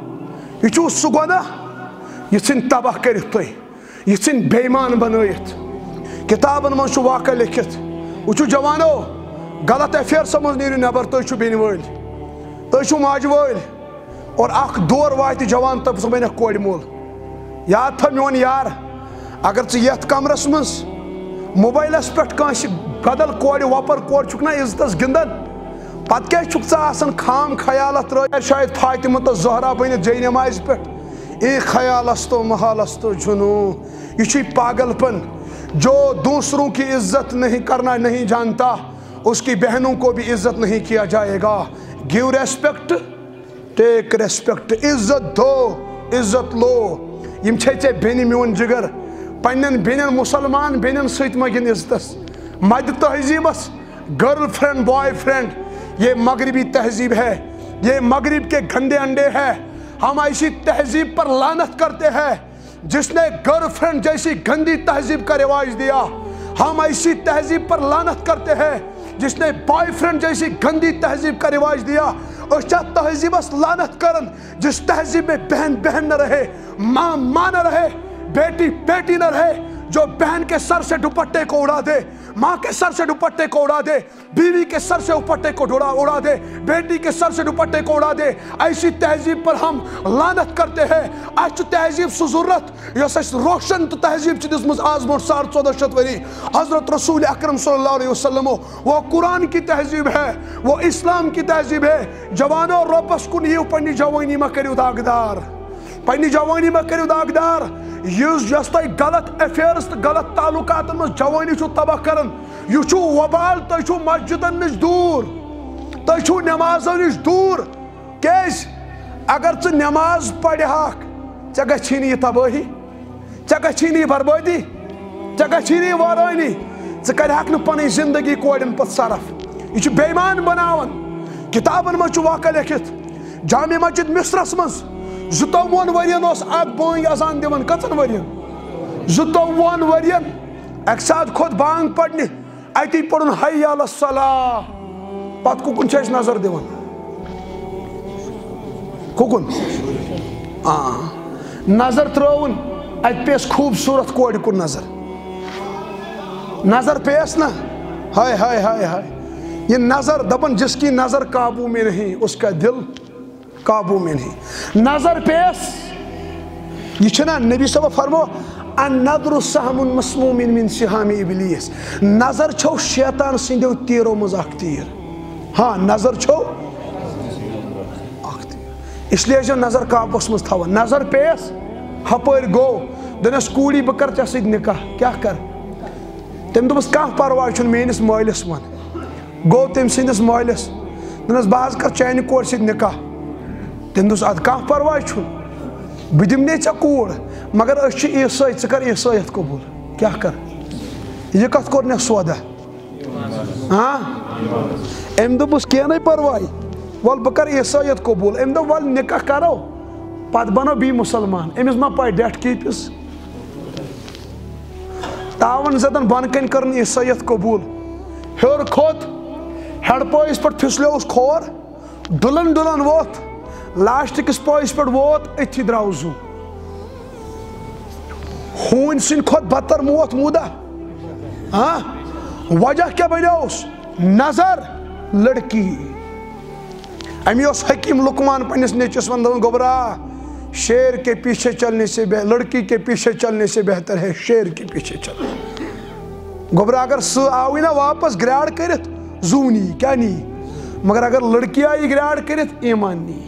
یہ چھُ سُہ گۄناہ یہ ژھٕنۍ تباہ کٔرِتھ تُہۍ یہ ژھٕنۍ بے ایمان بنٲیِتھ کتابن منٛز چھُ واقعہ لیکھِتھ وٕچھِو جوانو غلط ایفیئرسو منٛز نیٖرِو نٮ۪بر تُہۍ چھِو بیٚنہِ وٲلۍ تُہۍ چھِو ماجہِ وٲلۍ اور اکھ دور واتہِ جوان تہٕ ژٕ بنکھ کورِ مول یاد تھاو میون یار اگر ژٕ یتھ کمرس منٛز موبایلس پٮ۪ٹھ کٲنٛسہِ بدل کورِ وۄپر کورِ چھُکھ نا عزتس گنٛدان پتہٕ کیٛازِ چھُکھ ژٕ آسان خام خیالت ترٲیِتھ شاید فاطمہ تہٕ زہرا بٔنِتھ جے نمازِ پٮ۪ٹھ اے خیالستو محالستو جنوں یہ چھُے پاگل پن جو دوسروں کی عزت نہیں کرنا نہیں جانتا اس کی بہنوں کو بھی عزت نہیں کیا جائے گا گیو ریسپیکٹ ٹیک ریسپیکٹ عزت دو عزت لو یم چھے ژے بیٚنہِ میون جگر پننٮ۪ن بیٚنٮ۪ن مسلمان بیٚنٮ۪ن سۭتۍ مہ گِنٛد عزتس مدِ تہذیبس گرل فرینڈ بوائے فرینڈ یہ مغربی تہذیب ہے یہ مغرب کے گندے انڈے ہے ہم ایسی تہذیب پر لعنت کرتے ہیں جس نے گرل فرینڈ جیسی گندی تہذیب کا رواج دیا ہم ایسی تہذیب پر لعنت کرتے ہیں جس نے بوائے فرینڈ جیسی گندی تہذیب کا رواج دیا اور چاہ تہذیبس لعنت کرن جس تہذیب میں بہن بہن نہ رہے ماں ماں نہ رہے بیٹی بیٹی نہ رہے جو بہن کے سر سے دوپٹے کو اڑا دے ماں کے سر سے دوپٹے کو اڑا دے بیوی کے سر سے دوپٹے کو اڑا دے بیٹی کے سر سے دوپٹے کو اڑا دے ایسی تہذیب پر ہم لعنت کرتے ہیں اچھ تہذیب سو ضرورت یس اس روشن تو تہذیب چھ دسمز آز برونٹھ ساڑ ژۄدہ شیٚتھ ؤری حضرت رسول اکرم صلی اللہ علیہ وسلم وہ قرآن کی تہذیب ہے وہ اسلام کی تہذیب ہے جوانو رۄبس کُن یِیو پننہِ جوانی ما کٔرِو داغدار پننہِ جوانی ما کٔرِو داغدار یُس یۄس تۄہہِ غلط ایفیئرس تہٕ غلط تعلقاتن منٛز جوانی چھُو تباہ کران یہ چھُ وبال تُہۍ چھُو مسجدن نِش دوٗر تُہۍ چھُو نٮ۪مازو نِش دوٗر کیازِ اگر ژٕ نٮ۪ماز پرِہاکھ ژےٚ گژھی نہٕ یہِ تبٲہی ژےٚ گژھی نہٕ یہِ بربٲدی ژےٚ گژھی نہٕ یہِ وٲرٲنی ژٕ کرِہاکھ نہٕ پنٕنۍ زندگی کورٮ۪ن پتہٕ صرف یہِ چھُ بے ایمان بناوان کتابن منٛز چھُ واقعہ لیکھِتھ جامع مسجد مصرس منٛز زٕتووُہن ؤرین اوس اکھ بٲنگ اذان دِوان کٔژن ؤرین زٕتووُہن ؤرین اکہِ ساتہٕ کھوٚت بانگ پرنہِ اتی پرُن حی علی الصلاۃ پتہٕ کُکُن چھِ أسۍ نظر دِوان کُکُن آ نظر ترٲوُن اتہِ پیٚیس خوٗبصوٗرت کورِ کُن نظر نظر پیٚیس نا ہاے ہاے ہاے ہاے یہ نظر دپان جس کی نظر قابو میں نہیں اس کا دل قابو میں نہیں نظر پیس یہ چھنا نبی صاحب فرمو النظر سهم مسموم من سهام ابلیس نظر چھو شیطان سندیو تیرو مز اخ تیر ہاں نظر چھو اخ تیر اس لیے جو نظر قابوس مز تھاو نظر پیس ہپر گو دنس کوڑی بکر ژےٚ سۭتۍ نکاح کیا کر تم دوٚپُس کانٛہہ پرواے چھُنہٕ میٲنِس مٲلِس ون گو تم سندس مٲلِس دنس بہٕ حظ کر چانہِ کورِ سۭتۍ نکاح تم دوٚپُس ادٕ کانٛہہ پرواے چھُنہٕ بہٕ دِمنے ژےٚ کوٗر مگر أسۍ چھِ عیٖسٲے ژٕ کر عیٖسٲیت قبوٗل کیٛاہ کر یہِ کتھ کوٚر مےٚ سودا ہاں أمۍ دوٚپُس کینٛہہ نَے پرواے وَلہٕ بہٕ کرٕ عیٖسٲیت قبوٗل أمۍ دوٚپ وَلہٕ نِکاح کرو پتہٕ بنو بیٚیہِ مُسلمان أمِس ما پاے ڈیٹ کیٖپِس تاون زدن بۄنہٕ کَنۍ کٔرٕن عیٖسٲیت قبوٗل ہیوٚر کھوٚت ہیڈ پٲیِس پٮ۪ٹھ پھِسلیووُس کھور ڈُلن ڈُلن ووٚتھ لاسٹ کس پویس پہ ووت اتھی درو زو ہون سن کھت بدتر موت مودا ہاں وجہ کیا بنیوس نظر لڑکی امی اس حکیم لقمان پنس نیچس ون گوبرا شیر کے پیچھے چلنے سے لڑکی کے پیچھے چلنے سے بہتر ہے شیر کے پیچھے چلنا گوبرا اگر سہ آوی نا واپس گراڑ کرت زونی کیا نہیں مگر اگر لڑکی آئی گراڑ کرت ایمان نہیں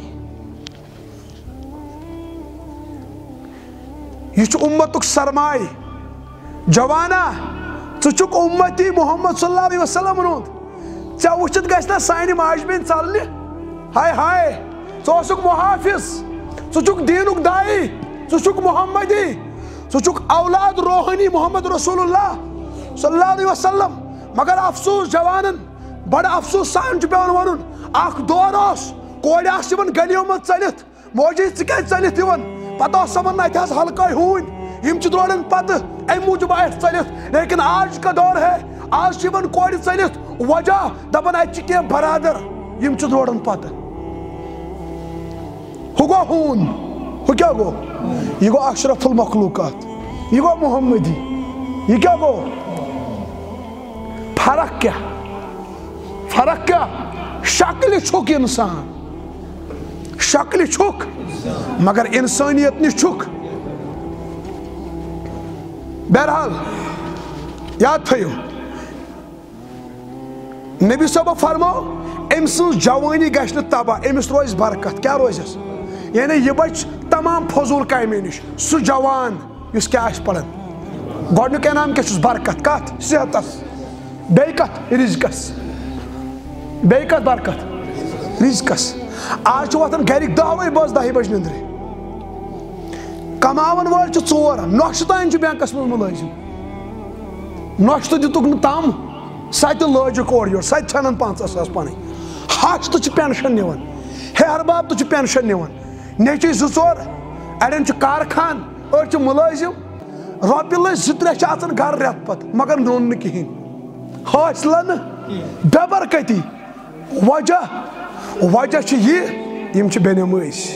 یہ امتک سرمائے جوانا ٹھک امتی محمد صلی اللہ علیہ وسلم رود ٹھے وچت گھنا سانہ ماج بین ثلنہ ہائے ہائے ثک محافظ ٹھک دینک دائی ٹھک محمدی ٹھک اولاد روحانی محمد رسول اللہ صلی اللہ علیہ وسلم مگر افسوس جوانن بڑا افسوس سان پیون ون اخ دور اس کور گلیوں مز ثلت موجی ثہ ثلت پتہ سمن ات ہلکے ہون یم دران پتہ ام موجود ات ثلت لیکن آج کا دور ہے آج کور ثلت وجہ دپان ات کی برادر یم دران پتہ ہو گو ہون ہو کیا گو یہ گو اشرف المخلوقات یہ گو محمدی یہ کیا گو فرق کیا فرق کیا شکل چھک انسان شکل چھک مگر انسانیت نش چھک بہرحال یاد تھیو نبی صاحب فرمو ام سن جوانی گھنہ تباہ امس روز برکت کیا روزس یعنی یہ بچ تمام فضول کامو نش سہ جوان اس کیا پڑھان گۄڈنیُک انعام کیا برکت کت صحتس بیٚیہِ کت رزقس بیٚیہِ کت برکت رزقس آج چھ وتھان گرک دہوے بج دہہِ بج نندرِ کماون وول چھ ژور نقشہ تان چھ بینکس مز ملازم نقشہ دتک نہ تم سہ تہ لٲجِکھ اورٕ یورٕ سہ تہ ژھنان پنژہ ساس پنٕنۍ ہش تہ چھ پینشن نوان ہیہرباب تہ چھ پینشن نوان نیچی زٕ ژور اڑین چھ کارخان أڑۍ چھ ملازم رۄپیہِ لچھ زٕ ترٛےٚ چھ اژان گرٕ رٮ۪تہٕ پتہٕ مگر نوٚن نہٕ کہیٖنۍ حٲصلہ نہٕ بے برکتی وجہ وجہ چھ یہ یم چھ بے نمٲزی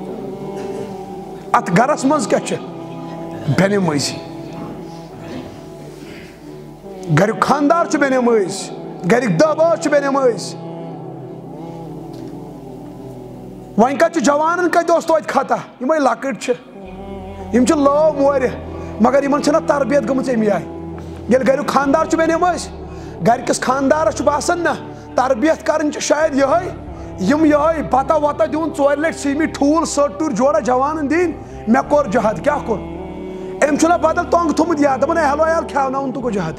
ات گرس مز کیا چھ بے نمٲزی گریک خاندار چھ بے نمٲزی گریک دہ بٲژ چھ بے نمٲزی وۄنۍ کتہِ چھ جوانن کتہِ اوس توتہِ خطا یمے لۄکٕٹۍ چھ یم چھ لٲو مورِ مگر یمن چھنہ تربیت گٔمٕژ امی آیہِ ییٚلہِ گریک خاندار چھ بے نمٲزی گرکس خاندارس چھ باسان نہ تربیت کرن چھ شاید یہے یم یہے بتہ وتہ دون ژور لٹھ سیمی ٹھوٗل سٔٹ ٹوٗر جورا جوانن دین مےٚ کوٚر جہاد کیاہ کوٚر أمۍ چھُنہ بدل تونگ تھوٚمُت یاد دپان ہے ہلو یار کھیاوناوُن تہٕ گوٚو جہاد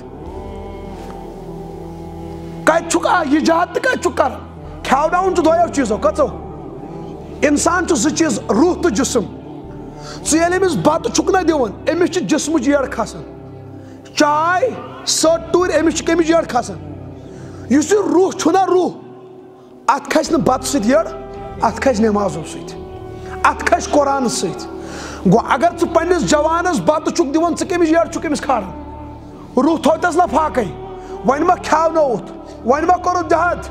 کتہِ چھُکھ آ یہِ جہاد تہٕ کتہِ چھُکھ کران کھیاوناوُن چھُ دۄیو چیٖزو کٔژو انسان چھُ زٕ چیٖز روح تہٕ جسم ژٕ ییٚلہِ أمِس بتہٕ چھُکھ نہ دِوان أمِس چھِ جسمٕچ یٔڈ کھسان چاے سٔٹ ٹوٗرۍ أمِس چھِ کٔمِچ یٔڈ کھسان یُس یہِ روح چھُنہ روح ات کھسہِ نہٕ بتہٕ سۭتۍ یٔڈ ات کھسہِ نٮ۪مازو سۭتۍ ات کھسہِ قرآن سۭتۍ گوٚو اگر ژٕ پننس جوانس بتہٕ چھُکھ دِوان ژٕ کٔمِچ یٔڈ چھُکھ أمِس کھالان روح تھوتس نہ پھاکے وۄنۍ ما کھیاونووُتھ وۄنۍ ما کوٚرُتھ جہاد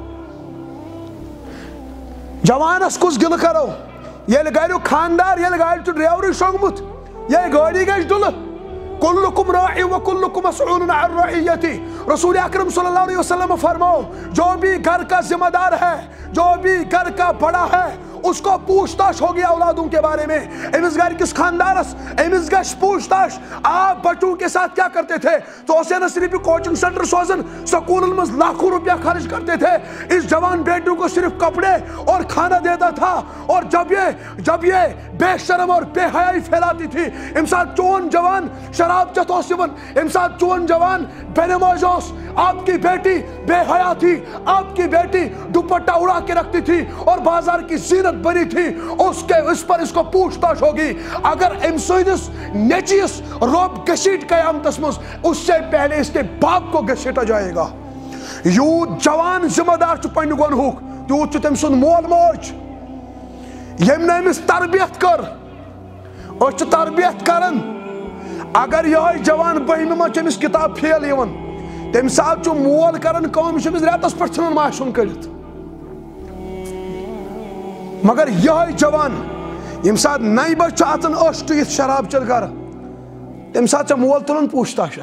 جوانس کُس گِلہٕ کرو ییٚلہِ گریُک خاندار ییٚلہِ گاڑِ چھُ ڈرایورٕے شونٛگمُت یے گٲڑی گژھِ ڈُلہٕ کلکم راعی وکلکم مسئول عن رعیتی رسول اکرم صلی اللہ علیہ وسلم فرماؤ جو بھی گھر کا ذمہ دار ہے جو بھی گھر کا بڑا ہے اس کو پوچھ تاچھ ہوگی اولادوں کے بارے میں امس گھر کس خاندارس امس گھس پوچھ تاچھ آپ بچوں کے ساتھ کیا کرتے تھے تو اسے نہ صرف کوچنگ سینٹر سوزن سکول میں لاکھوں روپیہ خرچ کرتے تھے اس جوان بیٹوں کو صرف کپڑے اور کھانا دیتا تھا اور جب یہ جب یہ بے شرم اور بے حیائی پھیلاتی تھی امسات چون جوان شراب چت امسات چون جوان بے نماز آپ کی بیٹی بے حیا تھی آپ کی بیٹی دوپٹہ اڑا کے رکھتی تھی اور بازار کی زینت بنی تھی اس کے اس پر اس کو پوچھ تاچھ ہوگی اگر ام سندس نیچیس روب گشیٹ قیامتس مز اس سے پہلے اس کے باپ کو گشیٹا جائے گا یوت جوان ذمہ دار چھ پنہ گنہک تیوت چھ تم سن مول موج یم نمس تربیت کر اس تربیت کرن اگر یہ جوان بہمہ مز چمس کتاب پھیل یوان تم سات مول کران کم امس ریتس پہ ژھنان ماشن کڑت مگر یہ جوان یم سات نئی بج اچان اش ٹھیت شراب چل کر تم سات مول تلن پوچھ تاشا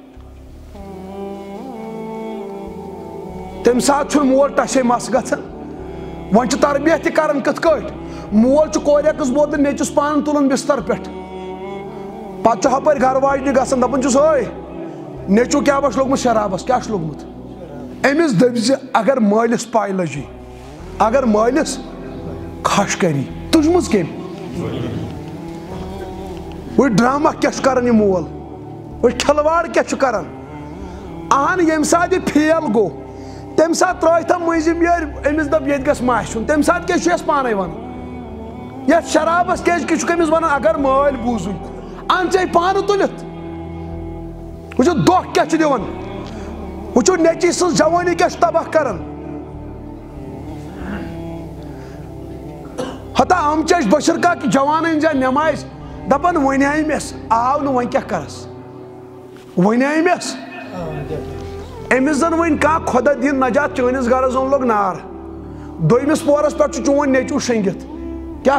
تم سات مول ٹشے مس گھن ون تربیت تہ کران کت کٹ مول کور اکس بوتل نیچس پان تلان بستر پہ پتہ ہپر گھر واجنہ گھان دپان چھس ہے نیچو کیا بس لوگمت شرابس کیا لوگمت امس دپز اگر مالس پاے لجی اگر مالس کھش کری تجمز کم وہ ڈرامہ کیا کران یہ مول وہ کھلواڑ کیا کران اہن یم سات یہ فیل گو تم سات ترائے تم مزم یار امس دپ یہ گھس ماشن تم سات کیا اس پانے ون یا شرابس کیا کمس ون اگر مال بوزن ان چھ پان تلت وچو دکھ کیا دان وچو نیچی سن جوانی کیا تباہ کران ہتا ہم چھ بشر کا کہ جوان ان جائے نماز دپان ون آمس آو نو ون کیا کرس ون آمس امس زن ون کھانا خدا دین نجات چٲنِس گرس اون لوگ نار دویمس پورس پہ چون نیچو شنگت کیا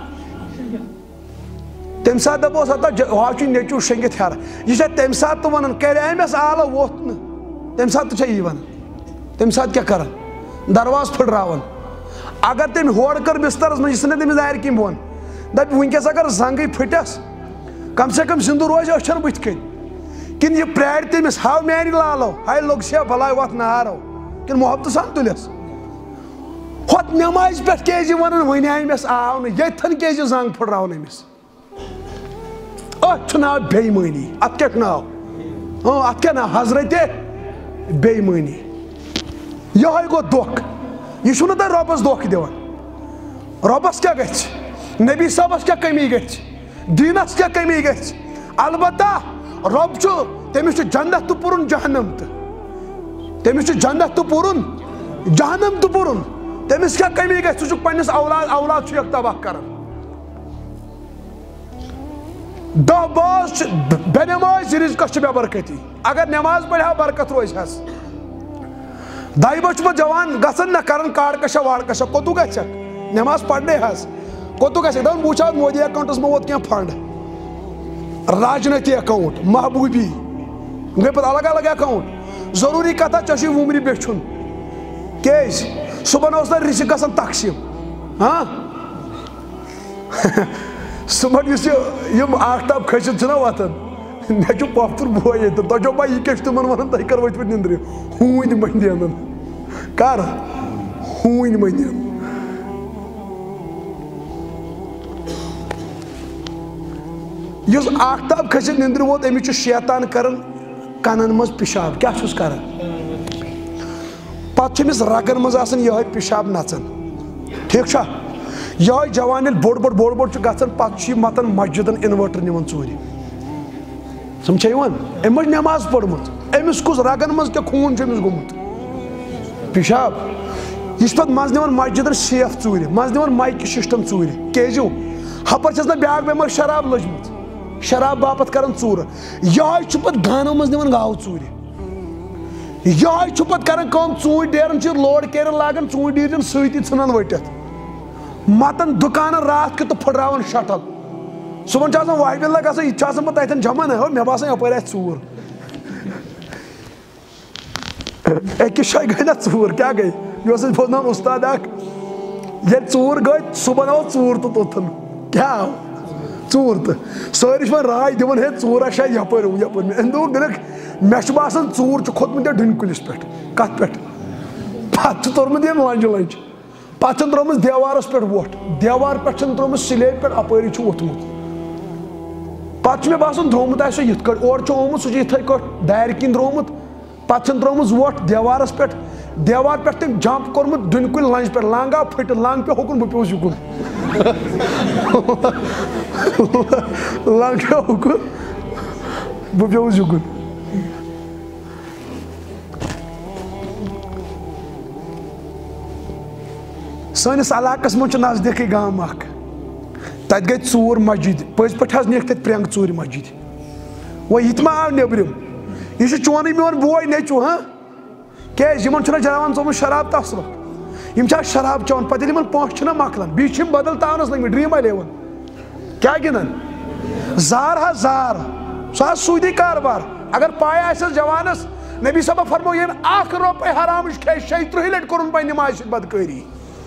تم سات دپوس ہتا ہا نیچو شنگت ہر یہ تم سات تو ونان کر امس آلو ووت نا تم سات تو یہ ون تم سات کیا کران درواز پھٹراون اگر تم ہور کر بسترس من یہ تمس دارِ کن بون دپ ونکس اگر زنگی پھٹس کم سے کم زندہ روز اچھن بت کن کن یہ پرار تمس ہاو میانہ لالو ہائی لوگ سے بلائی وات نارو کن محبت سان تلس ہوت نماز پہ کیازِ ونان ون آمس آو نا یتھن کیازِ زنگ پھٹراون امس ات ناو بے ایمانی ات کیا ناو ہاں ات کیا ناو حضرت بے ایمانی یہ گو دھوکہ یہ چھُنہٕ تۄہہِ رۄبس دھوکہ دِوان رۄبس کیا گژھِ نبی صٲبس کیا کمی گژھِ دیٖنس کیا کمی گژھِ البتہ رب چھُ تٔمِس چھُ جنت تہِ پُرُن جہنم تہِ تٔمِس چھُ جنت تہِ پُرُن جہنم تہِ پُرُن تٔمِس کیا کمی گژھِ ژٕ چھُکھ پننِس اولاد اولاد چھُ تباہ کران دہ باز بے نماز رزقس چھِ بے برکتی اگر نماز پڑھا برکت روزِ حظ دہہِ بج چھُ پتہٕ جوان گژھان نہ کران کاڑ کشا واڑ کشا کوٚتُو گژھکھ نماز پڑھنے حظ کوٚتُو گژھکھ دپان بہٕ وٕچھِ ہا مودی اکاؤنٹس منٛز ووت کینٛہہ فنڈ راجنیتی اکاؤنٹ محبوبی گٔے پتہٕ الگ الگ اکاؤنٹ ضروٗری کتھا ژےٚ چھُے وُمرِ بیچھُن کیازِ صبحن اوس نہٕ رِزق گژھان تقسیٖم ہاں صبحن یُس یہِ یِم آفتاب کھٔسِتھ چھِنہ وۄتھان مےٚ چھُ پۄپھتُر بوے ییٚتٮ۪ن تۄہہِ چھو پاے یہِ کیاہ چھُ تِمن ونان تُہۍ کر ؤتھِو نِندرِ ہوٗنۍ مٔنٛدۍ انان کر ہوٗنۍ مٔنٛدۍ انان یُس آفتاب کھٔسِتھ نِندرِ ووت أمِس چھُ شیطان کران کنن منٛز پِشاب کیاہ چھُس کران پتہٕ چھُ أمِس رگن منٛز آسان یِہوے پِشاب نژان ٹھیٖک چھا یِہوے جوان ییٚلہِ بوٚڑ بوٚڑ بوٚڑ بوٚڑ چھُ گژھان پتہٕ چھُ یہِ متان مسجدن انوٲٹر نِوان ژوٗرِ سمجھا یِوان أمۍ ما چھِ نٮ۪ماز پٔرمٕژ أمِس کُس رگن منٛز کیٛاہ خوٗن چھُ أمِس گوٚمُت پِشاب یہِ چھُ پتہٕ منٛزٕ نِوان مسجدن سیف ژوٗرِ منٛزٕ نِوان مایکہِ سسٹم ژوٗرِ کیازِو ہپٲرۍ چھس نہ بیاکھ بٮ۪مٲرۍ شراب لٔجمٕژ شراب باپتھ کران ژوٗرٕ یِہوے چھُ پتہٕ گانو منٛز نِوان گاوٕ ژوٗرِ یِہوے چھُ پتہٕ کران کٲم ژوٗنٛٹھۍ ڈیرن چھِ لوڈ کیرین لاگان ژوٗنٛٹھۍ ڈیٖرن سۭتی ژھٕنان ؤٹِتھ متان دُکانن راتھ کیُتھ تہٕ پھٕٹراوان شٹل صبحن چھُ آسان واے بِلہ گژھان یہِ تہِ چھُ آسان پتہٕ تتٮ۪ن جمع نہ مےٚ باسان یپٲرۍ آسہِ ژوٗر أکِس جایہِ گٔے نہ ژوٗر کیٛاہ گٔے یہِ اوس اَسہِ بوزناوان اُستاد اکھ ییٚلہِ ژوٗر گٔے صبحن آو ژوٗر تہٕ توٚتھن کیٛاہ آو ژوٗر تہٕ سٲری چھِ وۄنۍ راے دِوان ہے ژوٗرا چھا یپٲرۍ یپٲرۍ أمۍ دوٚپ دوٚپُکھ مےٚ چھُ باسان ژوٗر چھُ کھوٚتمُت یتھ ڈُنہِ کُلِس پٮ۪ٹھ کتھ پٮ۪ٹھ پتہٕ چھُ توٚرمُت ییٚمۍ لنجہِ لنجہِ پتہٕ چھُن ترٲومٕژ دیوارس پٮ۪ٹھ وۄٹھ دیوار پٮ۪ٹھ چھُن ترٲومٕژ سلیبہِ پٮ۪ٹھ اپٲری چھُ ووٚتھمُت پتہٕ چھُ مےٚ باسان درٛومُت آسہِ سُہ یِتھ کٲٹھۍ اورٕ چھُ آمُت سُہ چھُ یِتھٕے کٲٹھۍ دارِ کِنۍ درٛومُت پتہٕ چھُن ترٲومٕژ وۄٹھ دیوارس پٮ۪ٹھ دیوار پٮ۪ٹھ تٔمۍ جمپ کوٚرمُت ڈُنہِ کُلۍ لنجہِ پٮ۪ٹھ لنٛگ آو پھٕٹِتھ لنٛگ پیوٚو ہُکُن بہٕ پیوٚس یُکُن لنٛگ پیوٚو ہُکُن بہٕ پیوٚس یُکُن سٲنِس علاقس منٛز چھُ نزدیٖکٕے گام اکھ تتہِ گٔے ژوٗر مسجد پٔزۍ پٲٹھۍ حظ نِکھ تتہِ پرٛنٛگہٕ ژوٗرِ مسجد وۄنۍ یہِ تہِ ما آو نیٚبرِم یہِ چھُ چونٕے میون بوے نیٚچوٗ ہاں کیازِ یِمن چھُنہ جوان ژوٚمُت شراب تصرف یم چھا شراب چون پتہ یمن پونسہٕ چھِنہ مۄکلان بیٚیہِ چھِ یِم بدل تاونس لٔگمٕتۍ ڈرٛیٖم الیوَن کیٛاہ گِنٛدان زار ہا زار سُہ حظ سوٗدی کاربار اگر پاے آسٮ۪س جوانس نبی صٲبہ فرمو ییٚمۍ اکھ رۄپے حرامٕچ کھیٚیہِ شیٚیہِ تٕرٛہہِ لٹہِ کوٚرُن پننہِ ماجہِ سۭتۍ بدکٲری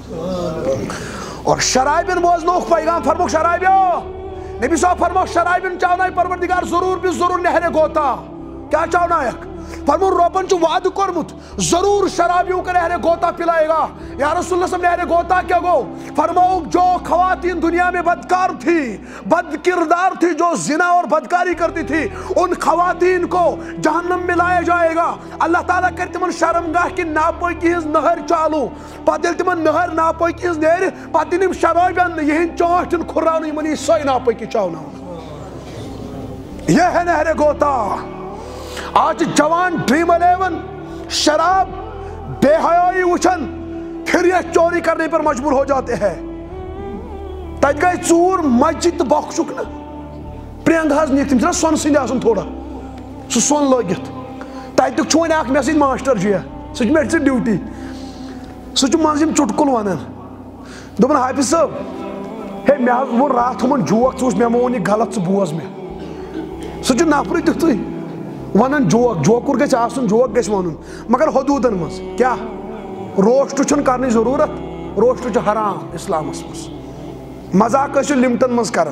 اور شرابین بوزنوکھ پیغام فرموکھ شرابیو نبی صاحب فرموکھ شرابین چاونایہِ پروردگار ضروٗر بھی ضروٗر نہرِ گوتا کیا چاونایکھ فرمو رۄبن چھُ وعدٕ کوٚرمُت ضروٗر شرابیوں کا نہرِ گوتا پلائے گا یا رسول اللہ صلی اللہ علیہ وسلم نہرِ گوتا کیا گو فرموکھ جو خواتین دنیا میں بدکار تھی بد کردار تھی جو زنا اور بدکاری کرتی تھی ان خواتین کو جہنم میں لایا جائے گا اللہ تعالیٰ کر تمن شرمگاہ کی ناپٲکی ہٕنٛز نہر چالو پتہٕ ییٚلہِ تمن نہر ناپٲکی ہٕنٛز نیرِ پتہٕ دِن یِم شرابین یِہٕنٛدۍ چونٛٹھ دِن کھُراونہٕ یِمن یی سۄے ناپٲکی چاوناونہٕ یہ ہے نہرِ گوتا آج جوان ڈریم الیون شراب بے حیائی وچھن پھر یہ چوری کرنے پر مجبور ہو جاتے ہیں تت گئی ژوٗر مسجد بخشک نا پرنگ حظ نِتھ تِم چھِنہ سۄنہٕ سٕنٛدۍ آسان تھوڑا سُہ سۄن لٲگِتھ تتیُک چھُ وۄنۍ اکھ مےٚ سۭتۍ ماسٹر جیا سُہ چھُ مےٚ ژٕ ڈیوٹی سُہ چھُ منٛزٕ یِم چُٹکُل ونان دوٚپُن حافظ صٲب ہے مےٚ حظ ووٚن راتھ ہُمن جوک ژٕ وٕچھ مےٚ مہ ووٚن یہِ غلط ژٕ بوز مےٚ سُہ چھُ نفرٕے تیُتھُے ونان جوک جوکُر گژھِ آسُن جوک گژھِ ونُن مگر حدوٗدن منٛز کیٛاہ روسٹ چھُنہٕ کرنٕچ ضروٗرت روسٹ چھُ حرام اسلامس منٛز مزاق ٲسِو لِمٹن منٛز کران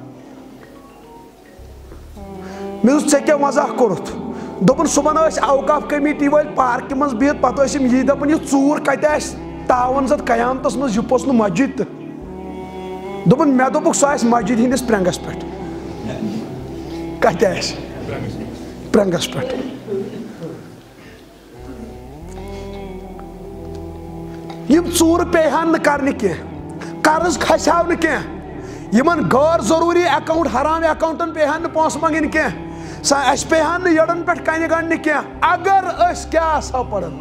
مےٚ دوٚپُس ژےٚ کیٛاہ مزاق کوٚرُتھ دوٚپُن صُبحن ٲسۍ اوقاف کمیٹی وٲلۍ پارکہِ منٛز بِہِتھ پتہٕ ٲسۍ یِم یی دپان یہِ ژوٗر کتہِ آسہِ تاون زد قیامتس منٛز یہِ پوٚز نہٕ مسجد تہٕ دوٚپُن مےٚ دوٚپُکھ سُہ آسہِ مسجد ہِنٛدِس پرنٛگس پٮ۪ٹھ کتہِ آسہِ پرنٛگس پٮ۪ٹھ یِم ژوٗرٕ پیٚیہِ ہن نہٕ کرنہِ کینٛہہ قرض کھسہِ ہاو نہٕ کینٛہہ یِمن غٲر ضروٗری اکاونٹ حرام اکاونٹن پیٚیہِ ہن نہٕ پونٛسہٕ منٛگٕنۍ کینٛہہ سا اَسہِ پیٚیہِ ہن نہٕ یٔڈن پٮ۪ٹھ کنہِ گنڈنہِ کینٛہہ اگر أسۍ کیٛاہ آسہٕ ہاو پران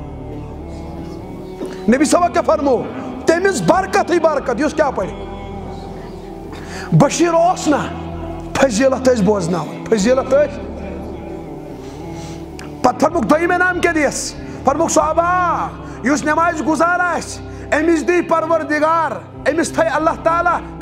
نبی صٲبہ کیٛاہ فرمو تٔمِس برکتٕے برکت یُس کیٛاہ پرِ بشیٖر اوس نہ فضیٖلت ٲسۍ بوزناوان فضیٖلت ٲسۍ پتہٕ فرموکھ دوٚیِم انعام کیٛاہ دِیَس فرموکھ صحابہ یُس نٮ۪مازِ گُزار آسہِ أمِس دی پروردگار أمِس تھایہِ اللہ تعالیٰ